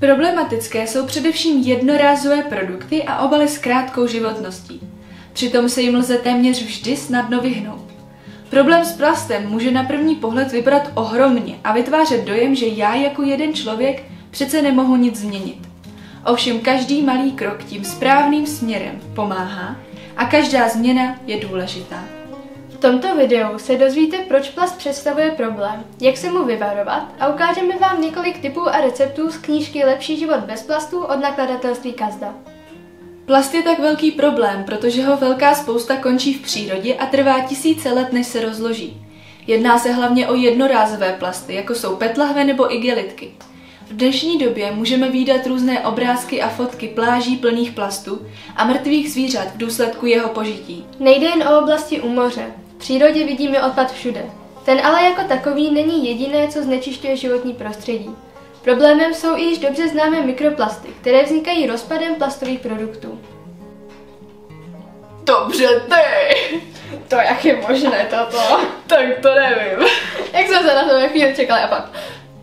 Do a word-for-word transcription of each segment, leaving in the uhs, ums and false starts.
Problematické jsou především jednorázové produkty a obaly s krátkou životností. Přitom se jim lze téměř vždy snadno vyhnout. Problém s plastem může na první pohled vypadat ohromně a vytvářet dojem, že já jako jeden člověk přece nemohu nic změnit. Ovšem každý malý krok tím správným směrem pomáhá a každá změna je důležitá. V tomto videu se dozvíte, proč plast představuje problém, jak se mu vyvarovat a ukážeme vám několik tipů a receptů z knížky Lepší život bez plastů od nakladatelství Kazda. Plast je tak velký problém, protože ho velká spousta končí v přírodě a trvá tisíce let, než se rozloží. Jedná se hlavně o jednorázové plasty, jako jsou pé é té lahve nebo igelitky. V dnešní době můžeme vídat různé obrázky a fotky pláží plných plastů a mrtvých zvířat v důsledku jeho požití. Nejde jen o oblasti u moře. V přírodě vidíme odpad všude. Ten ale jako takový není jediné, co znečišťuje životní prostředí. Problémem jsou i již dobře známé mikroplasty, které vznikají rozpadem plastových produktů. Dobře ty! To jak je možné toto? Tak to nevím. Jak jsem se na to chvíli čekala a pak...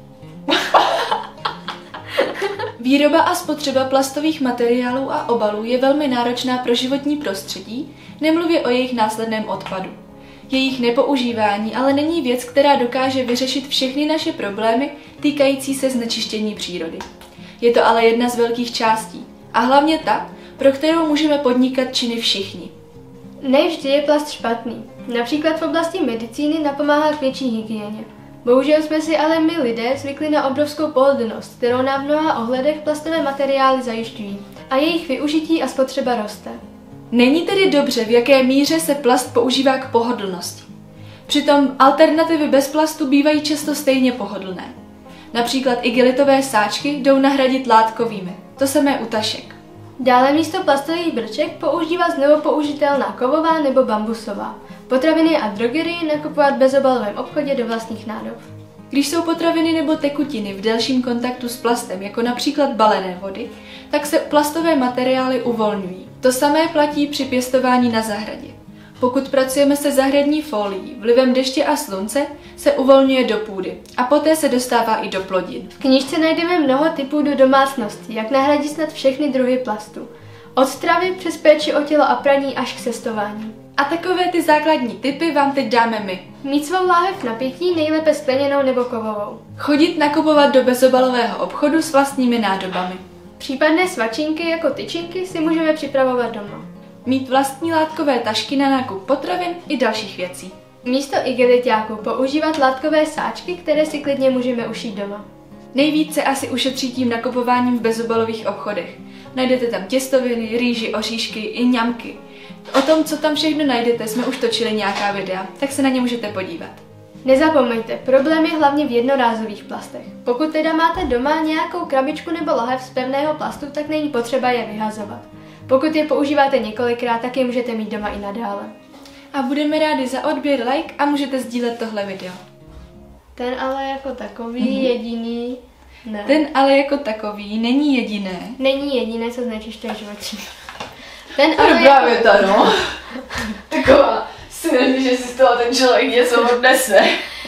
Výroba a spotřeba plastových materiálů a obalů je velmi náročná pro životní prostředí, nemluvě o jejich následném odpadu. Jejich nepoužívání ale není věc, která dokáže vyřešit všechny naše problémy týkající se znečištění přírody. Je to ale jedna z velkých částí a hlavně ta, pro kterou můžeme podnikat činy všichni. Ne vždy je plast špatný. Například v oblasti medicíny napomáhá k větší hygieně. Bohužel jsme si ale my lidé zvykli na obrovskou pohodlnost, kterou nám v mnoha ohledech plastové materiály zajišťují a jejich využití a spotřeba roste. Není tedy dobře, v jaké míře se plast používá k pohodlnosti. Přitom alternativy bez plastu bývají často stejně pohodlné. Například igelitové sáčky jdou nahradit látkovými, to samé u tašek. Dále místo plastových brček používá znovu použitelná kovová nebo bambusová. Potraviny a drogerii nakupovat v bezobalovém obchodě do vlastních nádob. Když jsou potraviny nebo tekutiny v delším kontaktu s plastem, jako například balené vody, tak se plastové materiály uvolňují. To samé platí při pěstování na zahradě. Pokud pracujeme se zahradní fólií, vlivem deště a slunce se uvolňuje do půdy a poté se dostává i do plodin. V knížce najdeme mnoho typů do domácnosti, jak nahradit snad všechny druhy plastu. Od stravy přes péči o tělo a praní až k cestování. A takové ty základní tipy vám teď dáme my. Mít svou láhev na pití, nejlépe skleněnou nebo kovovou. Chodit nakupovat do bezobalového obchodu s vlastními nádobami. Případné svačinky jako tyčinky si můžeme připravovat doma. Mít vlastní látkové tašky na nákup potravin i dalších věcí. Místo igeliťáků používat látkové sáčky, které si klidně můžeme ušít doma. Nejvíce asi ušetří tím nakupováním v bezobalových obchodech. Najdete tam těstoviny, rýži, oříšky i ňamky. O tom, co tam všechno najdete, jsme už točili nějaká videa, tak se na ně můžete podívat. Nezapomeňte, problém je hlavně v jednorázových plastech. Pokud teda máte doma nějakou krabičku nebo lahev z pevného plastu, tak není potřeba je vyhazovat. Pokud je používáte několikrát, tak je můžete mít doma i nadále. A budeme rádi za odběr, like a můžete sdílet tohle video. Ten ale jako takový mm-hmm. jediný... Ne. Ten ale jako takový není jediné. Není jediné, co znečišťuje životní. Ten ale jako... právě ta, no. Taková, si neví, že si z toho ten člověk něco odnese.